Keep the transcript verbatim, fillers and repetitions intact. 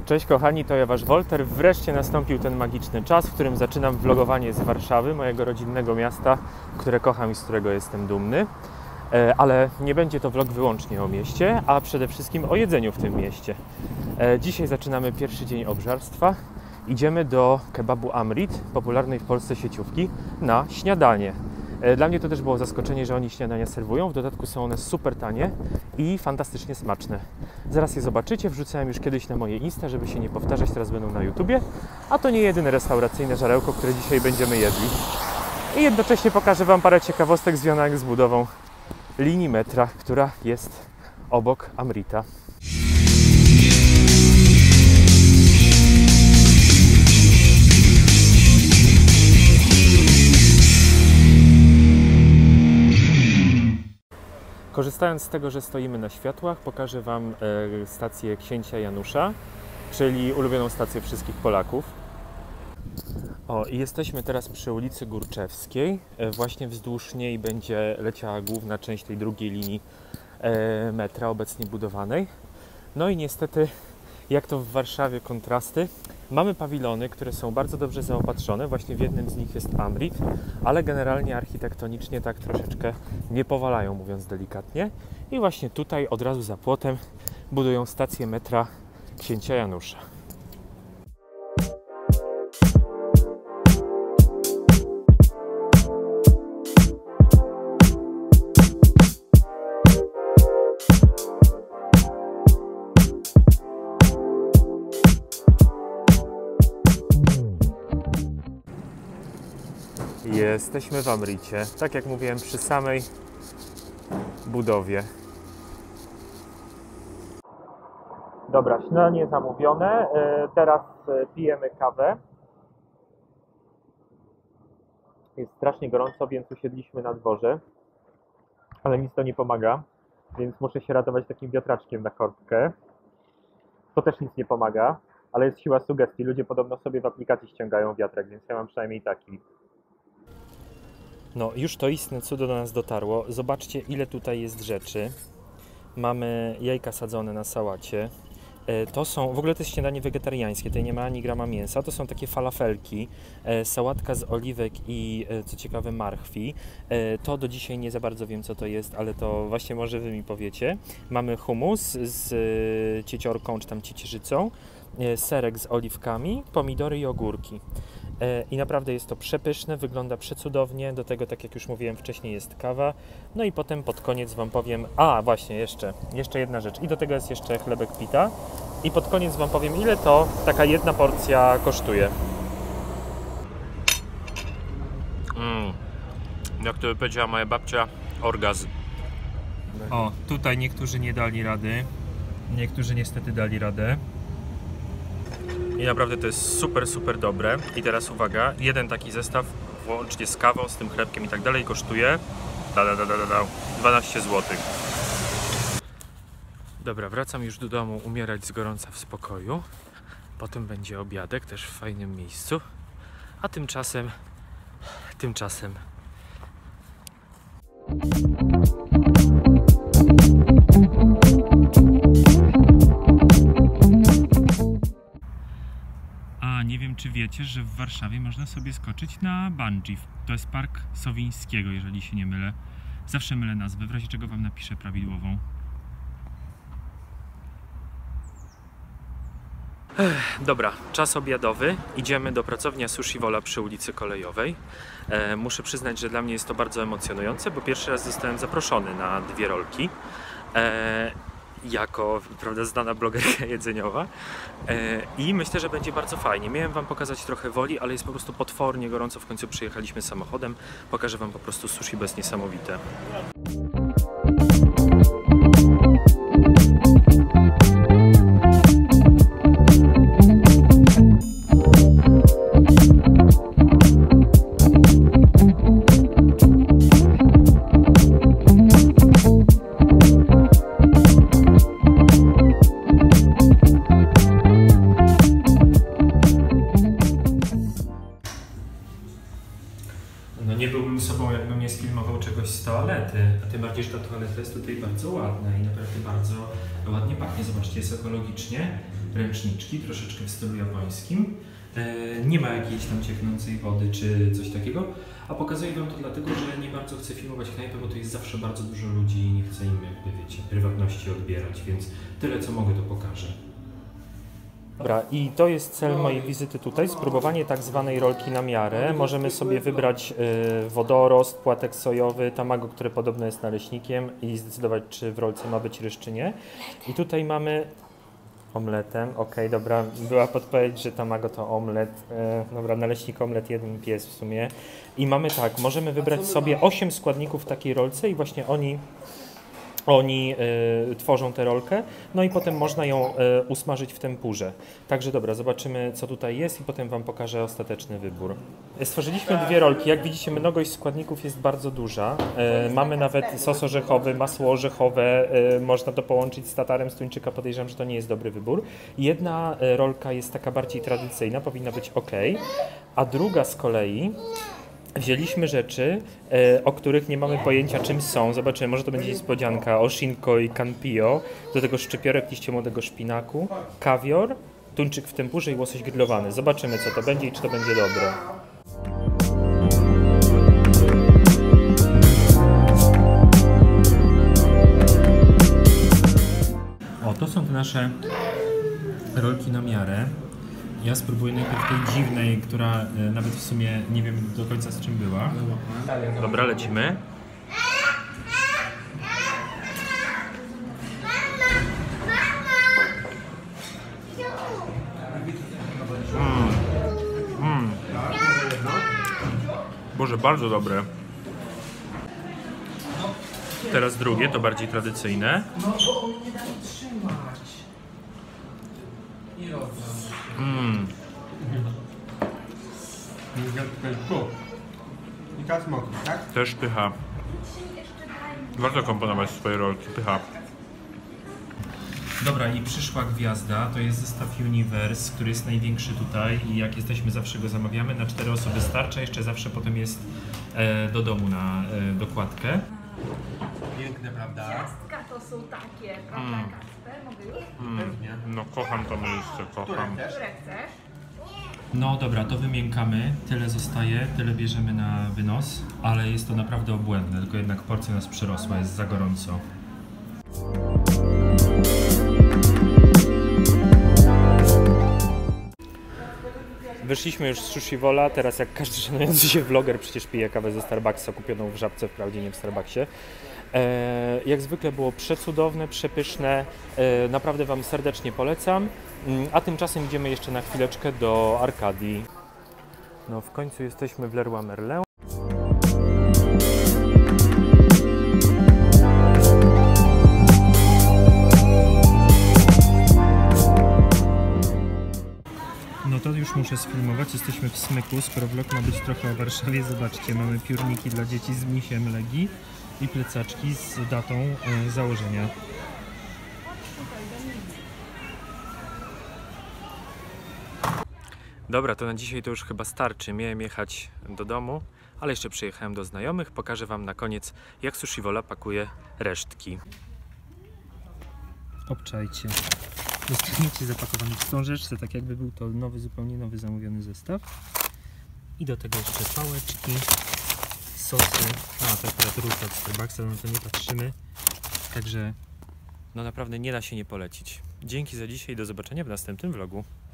Cześć kochani, to ja Wasz Wolter. Wreszcie nastąpił ten magiczny czas, w którym zaczynam vlogowanie z Warszawy, mojego rodzinnego miasta, które kocham i z którego jestem dumny. Ale nie będzie to vlog wyłącznie o mieście, a przede wszystkim o jedzeniu w tym mieście. Dzisiaj zaczynamy pierwszy dzień obżarstwa. Idziemy do kebabu Amrit, popularnej w Polsce sieciówki, na śniadanie. Dla mnie to też było zaskoczenie, że oni śniadania serwują. W dodatku są one super tanie i fantastycznie smaczne. Zaraz je zobaczycie. Wrzucałem już kiedyś na moje Insta, żeby się nie powtarzać. Teraz będą na YouTubie. A to nie jedyne restauracyjne żarełko, które dzisiaj będziemy jedli. I jednocześnie pokażę Wam parę ciekawostek związanych z budową linii metra, która jest obok Amrita. Korzystając z tego, że stoimy na światłach, pokażę Wam e, stację Księcia Janusza, czyli ulubioną stację wszystkich Polaków. O, i jesteśmy teraz przy ulicy Górczewskiej. E, właśnie wzdłuż niej będzie leciała główna część tej drugiej linii e, metra obecnie budowanej. No i niestety, jak to w Warszawie kontrasty, mamy pawilony, które są bardzo dobrze zaopatrzone. Właśnie w jednym z nich jest Amrit, ale generalnie architektonicznie tak troszeczkę nie powalają, mówiąc delikatnie. I właśnie tutaj, od razu za płotem, budują stację metra Księcia Janusza. Jesteśmy w Amricie, tak jak mówiłem, przy samej budowie. Dobra, śniadanie zamówione. Teraz pijemy kawę. Jest strasznie gorąco, więc usiedliśmy na dworze, ale nic to nie pomaga, więc muszę się ratować takim wiatraczkiem na korbkę. To też nic nie pomaga, ale jest siła sugestii. Ludzie podobno sobie w aplikacji ściągają wiatrak, więc ja mam przynajmniej taki. No, już to istne cudo do nas dotarło. Zobaczcie, ile tutaj jest rzeczy. Mamy jajka sadzone na sałacie. To są, w ogóle to jest śniadanie wegetariańskie, tutaj nie ma ani grama mięsa. To są takie falafelki, sałatka z oliwek i, co ciekawe, marchwi. To do dzisiaj nie za bardzo wiem, co to jest, ale to właśnie może Wy mi powiecie. Mamy hummus z cieciorką, czy tam ciecierzycą, serek z oliwkami, pomidory i ogórki. I naprawdę jest to przepyszne, wygląda przecudownie, do tego, tak jak już mówiłem wcześniej, jest kawa. No i potem pod koniec Wam powiem, a właśnie jeszcze, jeszcze jedna rzecz, i do tego jest jeszcze chlebek pita. I pod koniec Wam powiem, ile to taka jedna porcja kosztuje. Mm. Jak to by powiedziała moja babcia, orgazm. O, tutaj niektórzy nie dali rady, niektórzy niestety dali radę. I naprawdę to jest super, super dobre. I teraz uwaga, jeden taki zestaw, włącznie z kawą, z tym chlebkiem i tak dalej, kosztuje da, da, da, da, da, dwanaście złotych. Dobra, wracam już do domu umierać z gorąca w spokoju. Potem będzie obiadek, też w fajnym miejscu. A tymczasem, tymczasem... Nie wiem, czy wiecie, że w Warszawie można sobie skoczyć na bungee. To jest Park Sowińskiego, jeżeli się nie mylę. Zawsze mylę nazwę, w razie czego Wam napiszę prawidłową. Ech, dobra, czas obiadowy. Idziemy do pracowni Sushi Wola przy ulicy Kolejowej. E, muszę przyznać, że dla mnie jest to bardzo emocjonujące, bo pierwszy raz zostałem zaproszony na dwie rolki. E, jako, prawda, znana blogerka jedzeniowa e, i myślę, że będzie bardzo fajnie. Miałem Wam pokazać trochę Woli, ale jest po prostu potwornie gorąco, w końcu przyjechaliśmy samochodem. Pokażę Wam po prostu sushi, bo jest niesamowite. No nie byłbym sobą, jakbym nie sfilmował czegoś z toalet. toalety, a tym bardziej, że ta toaleta jest tutaj bardzo ładna i naprawdę bardzo ładnie pachnie. Zobaczcie, jest ekologicznie, ręczniczki, troszeczkę w stylu japońskim. Nie ma jakiejś tam cieknącej wody czy coś takiego, a pokazuję Wam to dlatego, że nie bardzo chcę filmować knajpę, bo tu jest zawsze bardzo dużo ludzi i nie chcę im, jakby wiecie, prywatności odbierać, więc tyle co mogę to pokażę. Dobra, i to jest cel mojej wizyty tutaj, spróbowanie tak zwanej rolki na miarę. Możemy sobie wybrać y, wodorost, płatek sojowy, tamago, które podobno jest naleśnikiem i zdecydować, czy w rolce ma być ryż, czy nie. I tutaj mamy omletem, okej, okay, dobra, była podpowiedź, że tamago to omlet, e, dobra, naleśnik, omlet, jeden pies w sumie. I mamy tak, możemy wybrać sobie osiem składników w takiej rolce i właśnie oni, oni e, tworzą tę rolkę, no i potem można ją e, usmażyć w tempurze. Także dobra, zobaczymy co tutaj jest i potem Wam pokażę ostateczny wybór. Stworzyliśmy dwie rolki, jak widzicie mnogość składników jest bardzo duża. E, mamy nawet sos orzechowy, masło orzechowe, e, można to połączyć z tatarem z tuńczyka, podejrzewam, że to nie jest dobry wybór. Jedna e, rolka jest taka bardziej tradycyjna, powinna być ok, a druga z kolei wzięliśmy rzeczy, e, o których nie mamy pojęcia czym są. Zobaczymy, może to będzie niespodzianka. Oshinko i kanpio, do tego szczypiorek liście młodego szpinaku, kawior, tuńczyk w tempurze i łosoś grillowany. Zobaczymy co to będzie i czy to będzie dobre. O, to są te nasze rolki na miarę. Ja spróbuję najpierw tej dziwnej, która e, nawet w sumie nie wiem do końca z czym była. Dobra, lecimy. Mm. Mm. Boże, bardzo dobre. Teraz drugie, to bardziej tradycyjne. Mm. I teraz smoki, tak? Też pycha. Warto komponować swoje rolki, pycha. Dobra, i przyszła gwiazda, to jest zestaw Universe, który jest największy tutaj i jak jesteśmy zawsze go zamawiamy, na cztery osoby starcza, jeszcze zawsze potem jest e, do domu na e, dokładkę. Piękne, prawda? Ciastka to są takie, prawda, Mm. Kacper? Mogę już? Pewnie. No kocham to miejsce, kocham. Które też? Które chcesz? No dobra, to wymiękamy, tyle zostaje, tyle bierzemy na wynos, ale jest to naprawdę obłędne, tylko jednak porcja nas przyrosła, jest za gorąco. Wyszliśmy już z Sushi Wola, teraz jak każdy szanujący się vloger przecież pije kawę ze Starbucksa kupioną w Żabce, wprawdzie nie w Starbucksie. E, jak zwykle było przecudowne, przepyszne, e, naprawdę Wam serdecznie polecam. A tymczasem idziemy jeszcze na chwileczkę do Arkadii. No w końcu jesteśmy w Leroy Merlin. No to już muszę sfilmować, jesteśmy w Smyku, skoro vlog ma być trochę o Warszawie, zobaczcie, mamy piórniki dla dzieci z misiem Legii i plecaczki z datą e, założenia. Dobra, to na dzisiaj to już chyba starczy, miałem jechać do domu, ale jeszcze przyjechałem do znajomych, pokażę Wam na koniec jak Sushi Wola pakuje resztki. Obczajcie. Dostaniecie zapakowany w wstążeczce, tak jakby był to nowy, zupełnie nowy zamówiony zestaw. I do tego jeszcze pałeczki, sosy. A, to akurat ruta od Starbucksa, no to nie patrzymy. Także no naprawdę nie da się nie polecić. Dzięki za dzisiaj, do zobaczenia w następnym vlogu.